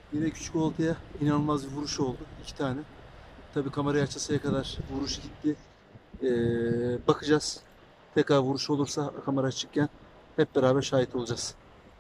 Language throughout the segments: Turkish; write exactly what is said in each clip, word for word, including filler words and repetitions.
Yine küçük oltaya inanılmaz bir vuruş oldu. İki tane. Tabii kamerayı açasıya kadar vuruş gitti. Ee, bakacağız. Tekrar vuruş olursa kamera açıkken hep beraber şahit olacağız.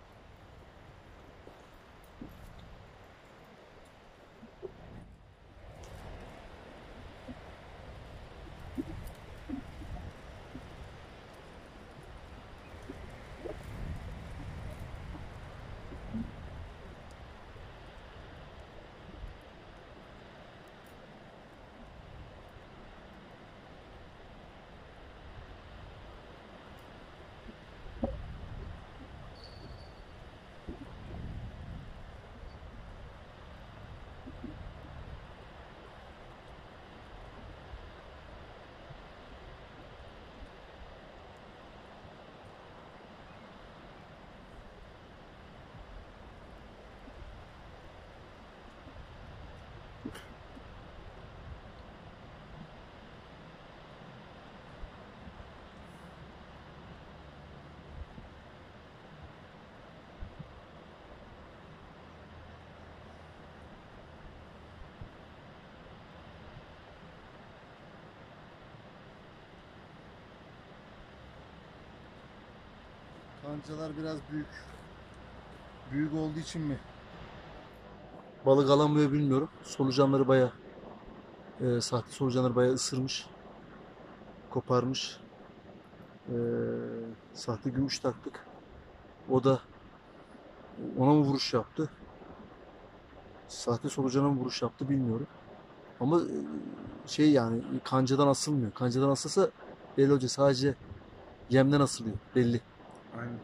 Kancalar biraz büyük. Büyük olduğu için mi? Balık alamıyor bilmiyorum. Solucanları bayağı e, sahte solucanları bayağı ısırmış. Koparmış. E, sahte gümüş taktık. O da ona mı vuruş yaptı? Sahte solucana mı vuruş yaptı bilmiyorum. Ama e, şey yani kancadan asılmıyor. Kancadan asılsa belli olacak. Sadece yemden asılıyor. Belli. Aynen.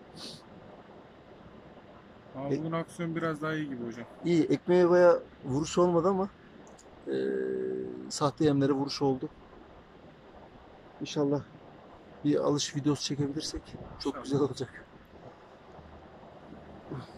Ama E, bugün aksiyon biraz daha iyi gibi hocam. iyi. Ekmeğe bayağı vuruş olmadı ama e, sahte yemlere vuruş oldu. İnşallah bir alış videosu çekebilirsek çok güzel İnşallah. olacak.